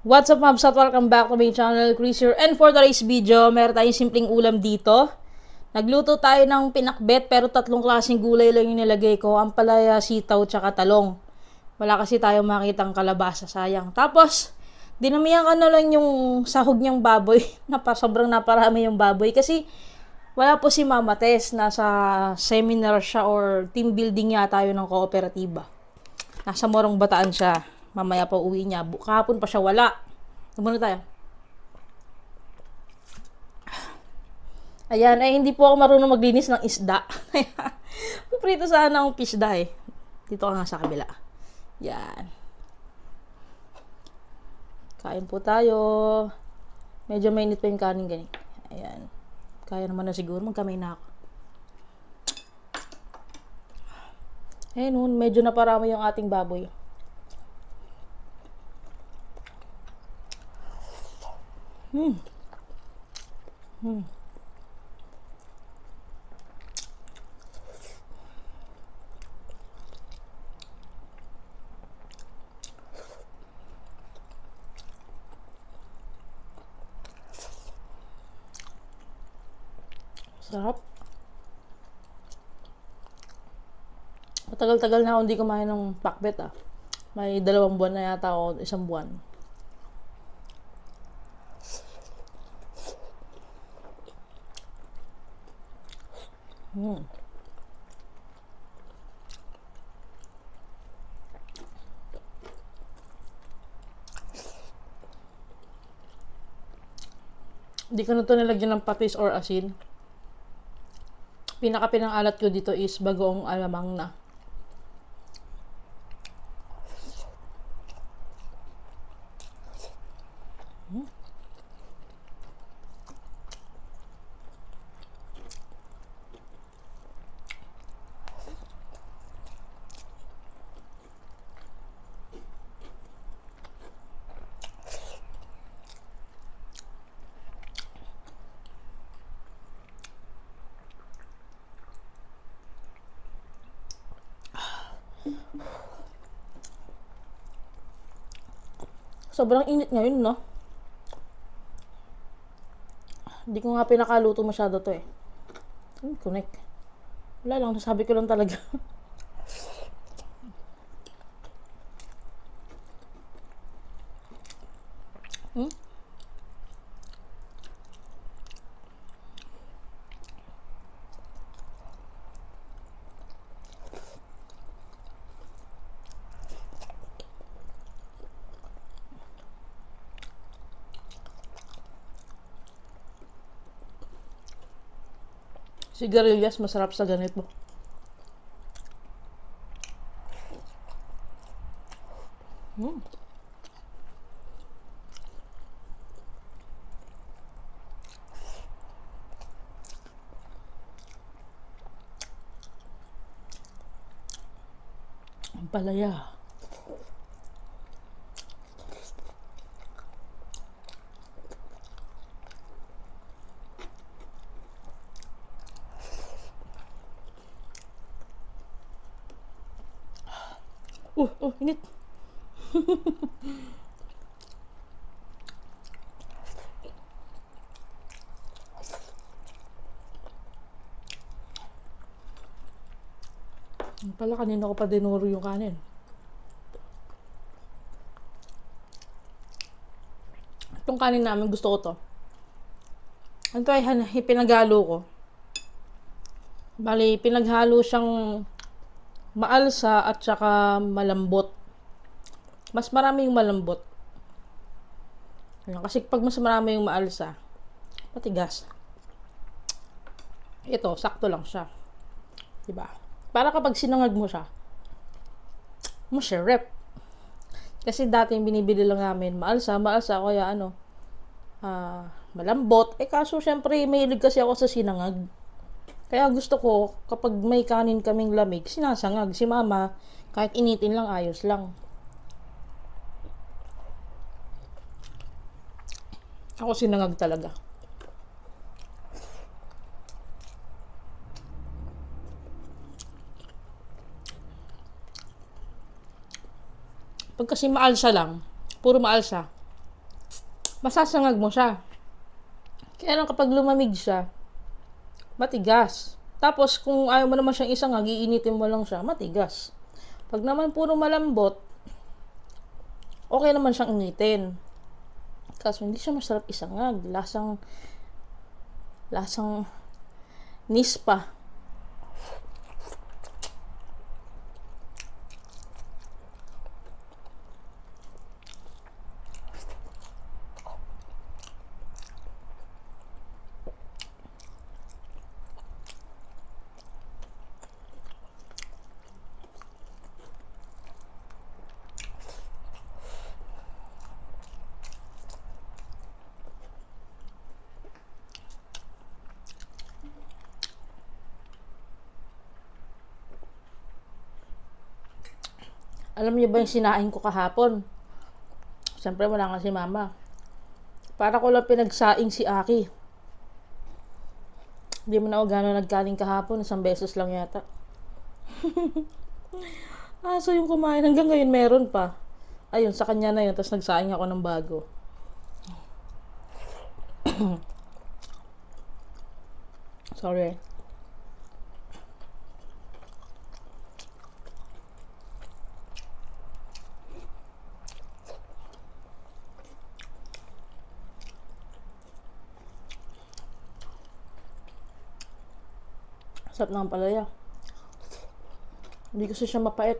What's up, Mabs, at welcome back to my channel, Chris here. And for today's video, meron tayong simpleng ulam dito. Nagluto tayo ng pinakbet, pero tatlong klaseng gulay lang yung nilagay ko. Ampalaya, sitaw, tsaka talong. Wala kasi tayong makitang kalabasa, sayang. Tapos, dinamihan ka na lang yung sahog niyang baboy. Sobrang naparami yung baboy. Kasi, wala po si Mama Tess. Nasa seminar siya or team building yata yun ng kooperatiba. Nasa Morong Bataan siya. Mamaya pa uwi niya. Kahapon pa siya wala. Muna tayo. Ayan, ay hindi po ako marunong maglinis ng isda. Prito sana ang pisda eh. Dito ka nga sa kabila. Yan. Kain po tayo. Medyo mainit pa yung kanin ganyan. Ayan. Kaya naman na siguro. Magkamay na ako. Ayun, medyo naparami yung ating baboy. Sarap. Matagal-tagal na ako hindi kumain ng pakbet ah. May 2 buwan na yata ako, 1 buwan. Hindi ko na ito nilagyan ng patis or asin. Pinaka-pinang-alat ko dito is bagoong alamang na. Sobrang init ngayon, no? Hindi ko nga pinakaluto masyado to eh. Connect. Wala lang, nasabi ko lang talaga. Sigarilyas, masarap sa ganito. Ampalaya. Init. Pala, kanina ko pa dinuro yung kanin. Itong kanin namin, gusto ko to. Ito ay pinaghalo ko. Bali, pinaghalo siyang maalsa at saka malambot. Mas marami yung malambot. Kasi pag mas marami yung maalsa, matigas. Ito, sakto lang siya. Diba? Para kapag sinangag mo siya, masarap. Kasi dati yung binibili lang namin, maalsa, kaya malambot. Kaso syempre, mahilig kasi ako sa sinangag. Kaya gusto ko, kapag may kanin kaming lamig, sinasangag. Si Mama, kahit initin lang, ayos lang. Ako sinangag talaga. Pag kasi maalsa lang, puro maalsa, masasangag mo siya. Kaya lang kapag lumamig siya, matigas. Tapos kung ayaw mo naman siyang isangag, iinitin mo lang siya, matigas. Pag naman puro malambot, okay naman siyang initin. Kaso hindi siya masarap isangag. Lasang nispa. Alam niyo ba yung sinain ko kahapon? Siyempre wala nga si mama. Para ko lang pinagsaing si Aki. Hindi mo na ako gano'n nagkaling kahapon. Isang beses lang yata. So yung kumain hanggang ngayon meron pa. Ayun, sa kanya na yun. Tapos nagsaing ako ng bago. Sorry. Sarap ng palaya. Hindi kasi siya mapait.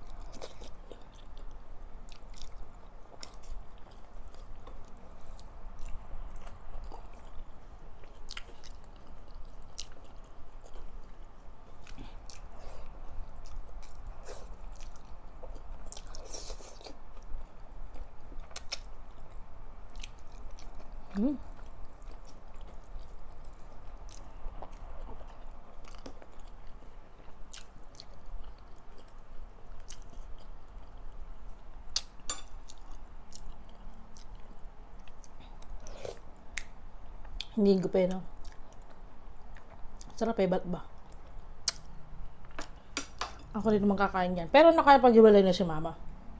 Hindi ko pa yun. Sarap eh, ba't ba? Ako rin naman kakain yan. Pero nakapag-iwalay na si mama.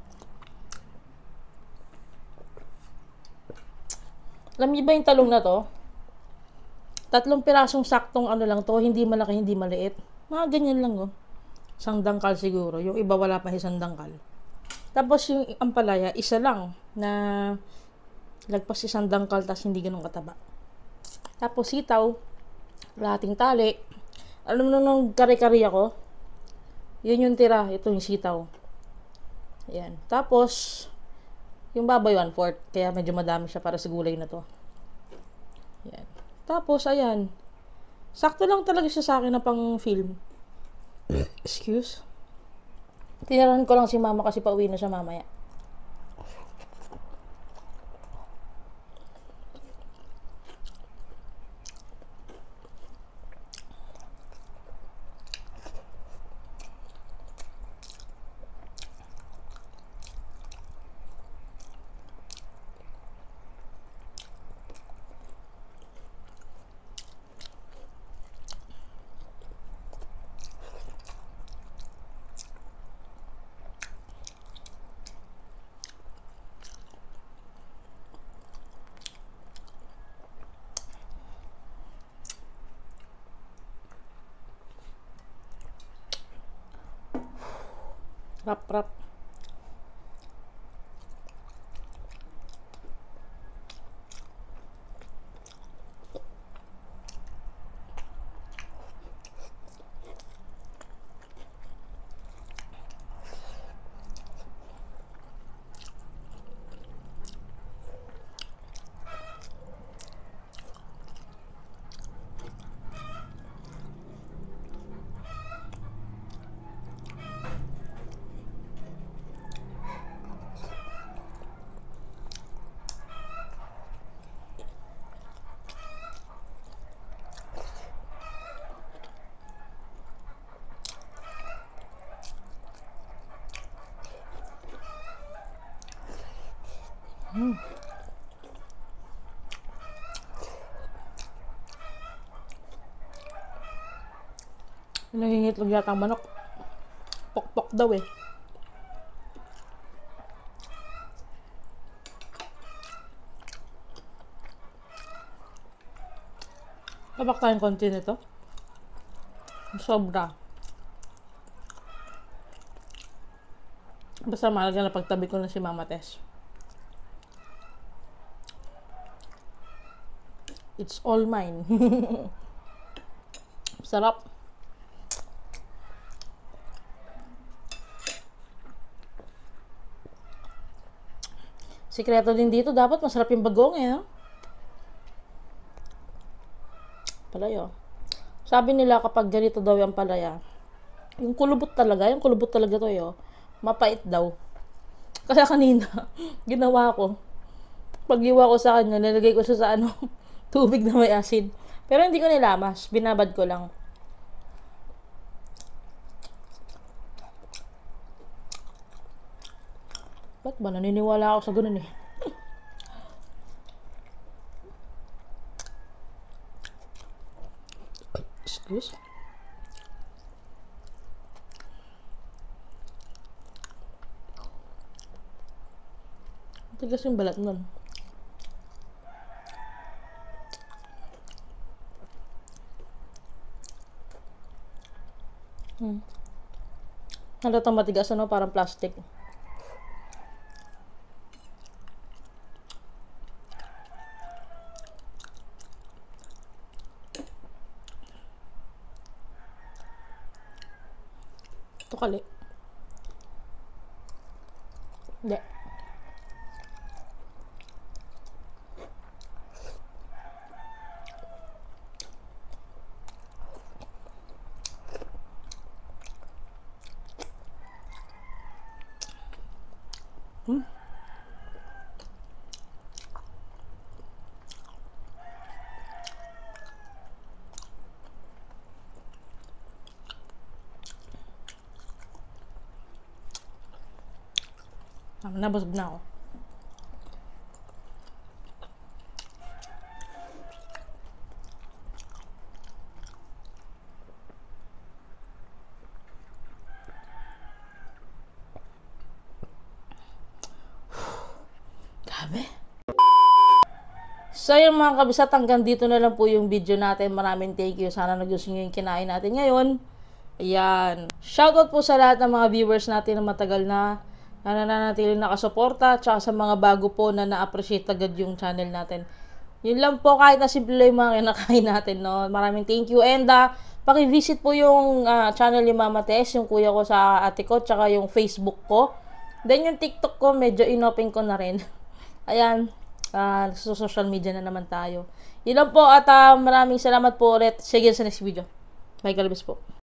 Alam niyo ba yung talong na to? 3 pirasong saktong ano lang to. Hindi malaki, hindi maliit. Mga ganyan lang oh. 1 dangkal siguro. Yung iba wala pa 1 dangkal. Tapos yung ampalaya, isa lang. Na lagpas 1 dangkal tas hindi ganun kataba. Tapos sitaw, kalahating tali. Alam mo nung kare-kare ako, yun yung tira. Ito yung sitaw. Ayan. Tapos, yung baboy 1/4. Kaya medyo madami siya para sa gulay na to. Ayan. Tapos, ayan. Sakto lang talaga siya sa akin na pang film. Excuse. Tinirahan ko lang si mama kasi pauwi na siya mamaya. Rap. Nangingitlog yata ang manok. Pokpok daw eh. Tabak tayong konti nito. Sobra. Basta mahalaga na pagtabi ko na si Mama Tess. It's all mine. Sarap. Sikreto din dito, dapat masarap yung bagong eh. No? Palaya. Sabi nila kapag ganito daw yung palaya, yung kulubot talaga to yo, mapait daw. Kasi kanina, ginawa ko. Pag-iwa ko sa kanya, nilagay ko siya sa tubig na may asin. Pero hindi ko nilamas, binabad ko lang. Ba't ba? Naniniwala ako sa ganun eh. Excuse? Tigas yung balat nun. Halatang matigas parang plastic. Ito kali. Hindi. Nabusog na ako. Grabe. So yung mga kabisat, hanggang dito na lang po yung video natin. Maraming thank you. Sana nagustuhan nyo yung kinain natin ngayon. Ayan. Shoutout po sa lahat ng mga viewers natin na matagal na nananatiling nakasuporta, tsaka sa mga bago po na na-appreciate agad yung channel natin. Yun lang po, kahit na simple yung mga kinakain natin, no? Maraming thank you. And paki-visit po yung channel ni Mama Tess, yung kuya ko sa ate ko, tsaka yung Facebook ko. Then yung TikTok ko, medyo inopen ko na rin. Ayan, sa social media na naman tayo. Yun lang po, at maraming salamat po ulit. Sige sa next video. Bye, galibis po.